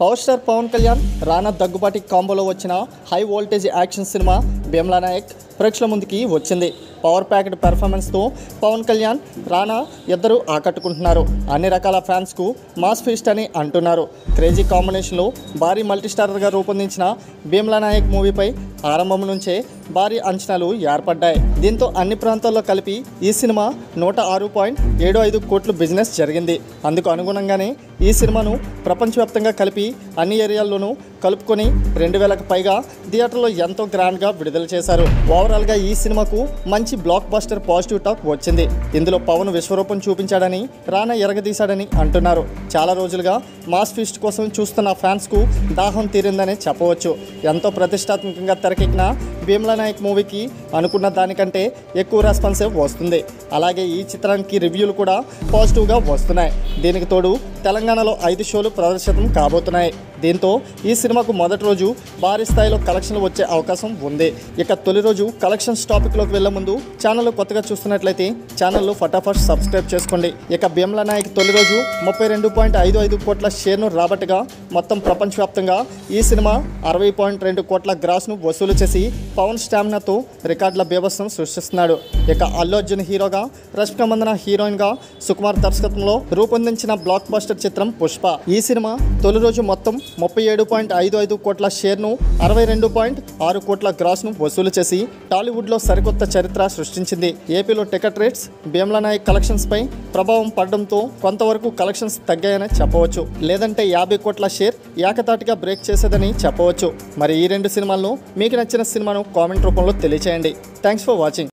Power star Pawan Kalyan Rana Daggubati కాంబోలో వచ్చిన high voltage action cinema Bheemla Nayak ప్రేక్షకుల ముందుకి వచ్చింది. పవర్ ప్యాక్డ్ పెర్ఫార్మెన్స్తో పవన్ కళ్యాణ్ రానా ఇద్దరు ఆకట్టుకుంటున్నారు. అన్ని రకాల ఫ్యాన్స్కు మాస్ ఫీస్ట్ అని అంటున్నారు. క్రేజీ కాంబినేషన్లో భారీ మల్టీస్టారర్గా రూపొందించిన భీమ్లా నాయక్ మూవీపై ఆరంభం నుంచే భారీ అంచనాలు ఏర్పడ్డాయి. దీంతో అన్ని ప్రాంతాల్లో కలిపి ఈ సినిమా 106.75 కోట్లు బిజినెస్ జరిగింది. అందుకు అనుగుణంగానే ఈ సినిమాను ప్రపంచవ్యాప్తంగా కలిపి అన్ని ఏరియాల్లోనూ కలుపుకొని 2000కు పైగా థియేటర్లో ఎంతో గ్రాండ్గా విడుదల చేశారు. ఓవరాల్గా ఈ సినిమాకు మంచి బ్లాక్ బస్టర్ పాజిటివ్ టాక్ వచ్చింది. ఇందులో పవన్ విశ్వరూపం చూపించాడని, రానా ఎరగదీశాడని అంటున్నారు. చాలా రోజులుగా మాస్ ఫీస్ట్ కోసం చూస్తున్న ఫ్యాన్స్కు దాహం తీరిందని చెప్పవచ్చు. ఎంతో ప్రతిష్టాత్మకంగా తెరకెక్కిన భీమ్లా నాయక్ మూవీకి అనుకున్న దానికంటే ఎక్కువ రెస్పాన్సివ్ వస్తుంది. అలాగే ఈ చిత్రానికి రివ్యూలు కూడా పాజిటివ్గా వస్తున్నాయి. దీనికి తోడు తెలంగాణలో 5 షోలు ప్రదర్శితం కాబోతున్నాయి. దీంతో ఈ సినిమాకు మొదటి రోజు భారీ స్థాయిలో కలెక్షన్లు వచ్చే అవకాశం ఉంది. ఇక తొలి రోజు కలెక్షన్స్ టాపిక్లోకి వెళ్లే ముందు ఛానల్ కొత్తగా చూస్తున్నట్లయితే ఛానల్ను ఫటాఫట్ సబ్స్క్రైబ్ చేసుకోండి. ఇక భీమ్లా నాయక్ తొలి రోజు 32.55 కోట్ల షేర్ను రాబట్టగా మొత్తం ప్రపంచవ్యాప్తంగా ఈ సినిమా 60.2 కోట్ల గ్రాస్ను వసూలు చేసి పవన్ స్టామినాతో రికార్డుల బీభత్సం సృష్టిస్తున్నాడు. ఇక అల్లు అర్జున్ హీరోగా, రష్మిక మందన హీరోయిన్గా సుకుమార్ దర్శకత్వంలో రూపొందించిన బ్లాక్ బస్టర్ చిత్రం పుష్ప. ఈ సినిమా తొలి రోజు మొత్తం 37.55 కోట్ల షేర్ను, 62.6 కోట్ల గ్రాస్ను వసూలు చేసి టాలీవుడ్లో సరికొత్త చరిత్ర సృష్టించింది. ఏపీలో టికెట్ రేట్స్ భీమ్లా నాయక్ కలెక్షన్స్పై ప్రభావం పడడంతో కొంతవరకు కలెక్షన్స్ తగ్గాయని చెప్పవచ్చు. లేదంటే 50 కోట్ల షేర్ ఏకతాటిగా బ్రేక్ చేసేదని చెప్పవచ్చు. మరి ఈ రెండు సినిమాలను మీకు నచ్చిన సినిమాను కామెంట్ రూపంలో తెలియచేయండి. Thanks for watching.